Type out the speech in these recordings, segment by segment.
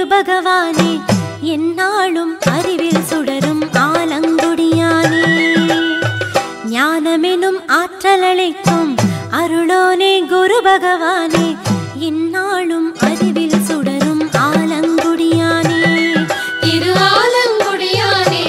குரு பகவானே என்னாலும் அறிவில் சுடரும் ஆலங்குடியானே ஞானமெனும் ஆற்றலளிக்கும் அருளோனே குரு பகவானே என்னாலும் அறிவில் சுடரும் ஆலங்குடியானே திரு ஆலங்குடியானே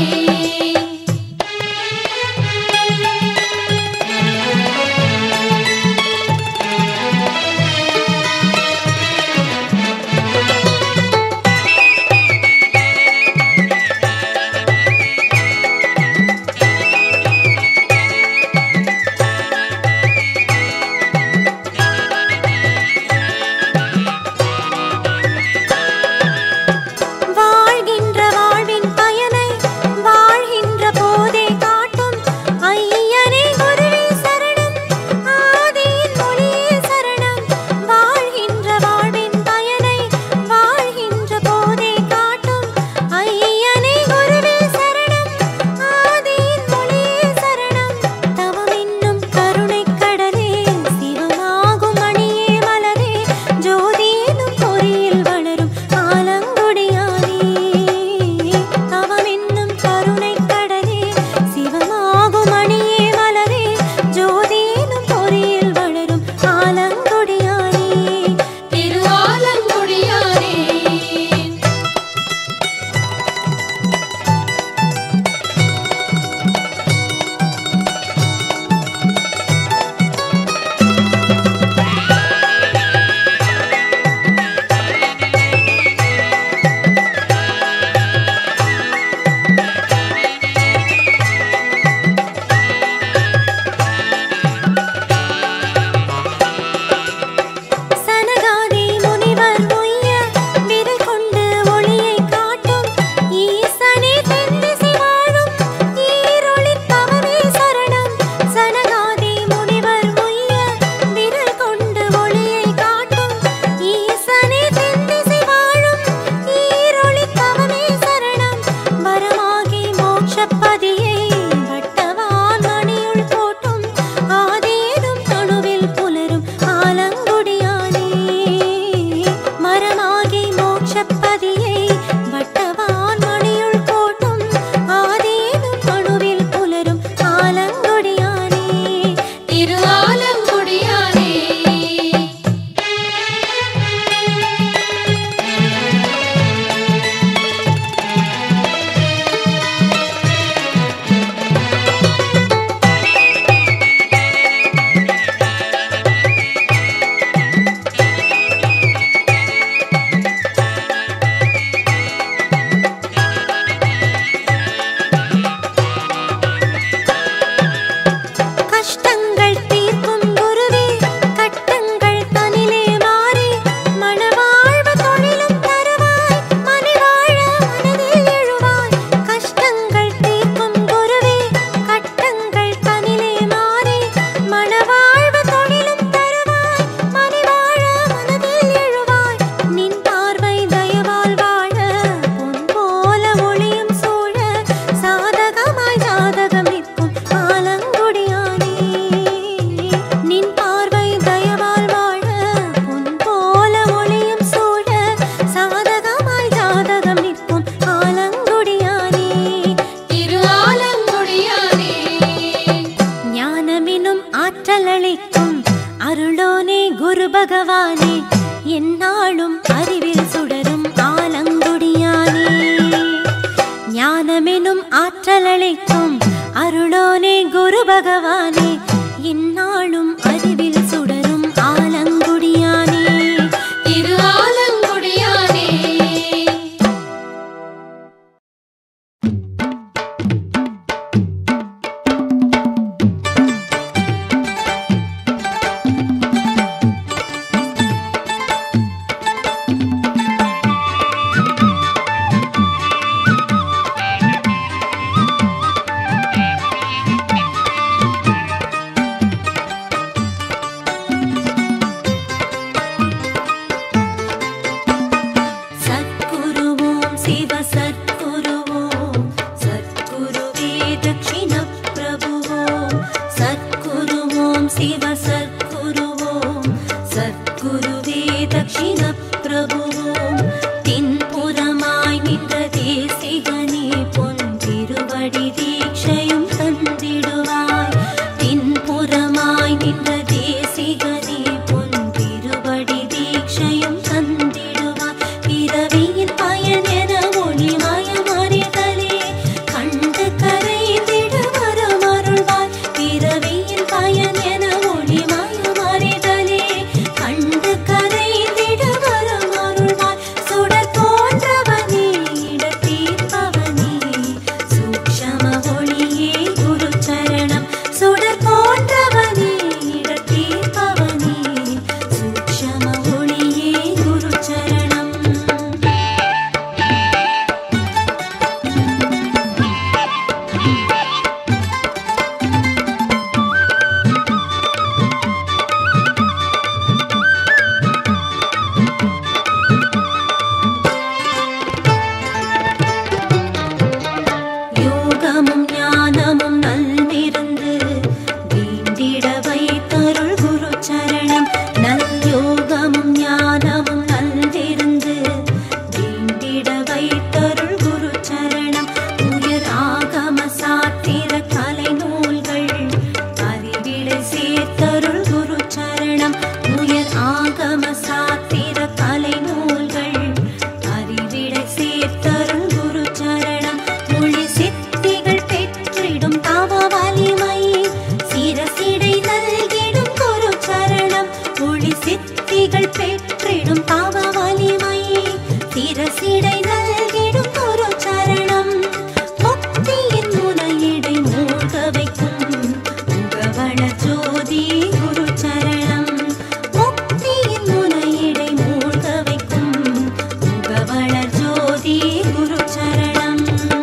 பரிசிடை நல்கிடும் குரு சரணம் முக்தியின் முனையிடை மூழ்க வைக்கும் முகவள ஜோதி குரு சரணம் முக்தியின் முனையிடை மூழ்க வைக்கும் முகவள ஜோதி குரு சரணம்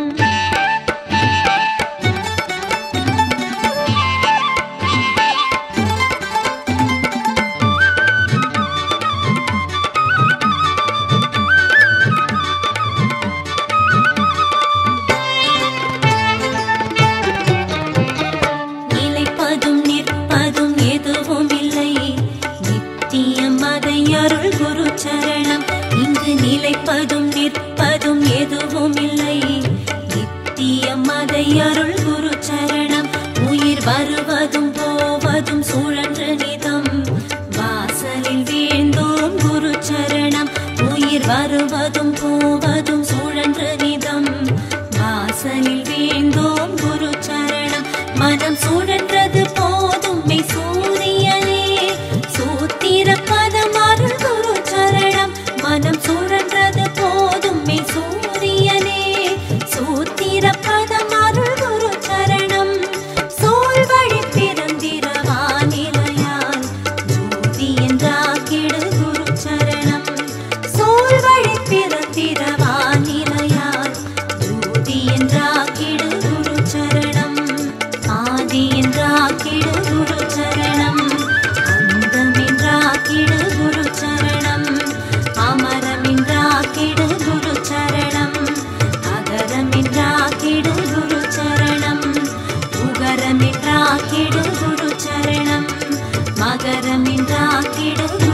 நிலைப்பதும் நிற்பதும் எதுவும் இல்லை நித்தியம் அதை அருள் குரு சரணம் இங்கு நிலைப்பதும் நிற்பதும் எதுவும் இல்லை நித்தியம் அதை அருள் குரு சரணம் உயிர் வருவதும் போவதும் சுழன்று நிதம் வாசலில் வீழ்ந்தோம் குரு சரணம் உயிர் வருவதும் போவதும் சுழன்று நிதம் வாசலில் வீழ்ந்தோம் குரு சரணம் மனம் சுழன்றது போதும் மெய் சூரியனே சூத்திர பதம் அருள் குரு சரணம் மனம் சுழன்றது போதும் மெய் சூரியனே சூத்திர பதம் அருள் குரு சரணம் சோல் வழி பிறந்திரவானிலையால் ஜோதி என்றாக்கிடு குரு சரணம் சோல் வழி பிறந்திரவானிலையால் ஜோதி என்றாக்கிடு குரு சரணம் ஆதி என்றாக்கிடு குரு சரணம் அந்தம் என்றாக்கிடு குரு சரணம் அமரம் என்றாக்கிடு குரு சரணம் அகரம் என்றாக்கிடு குரு சரணம் உகரம் என்றாக்கிடு குரு சரணம் மகரம் என்றாக்கிடு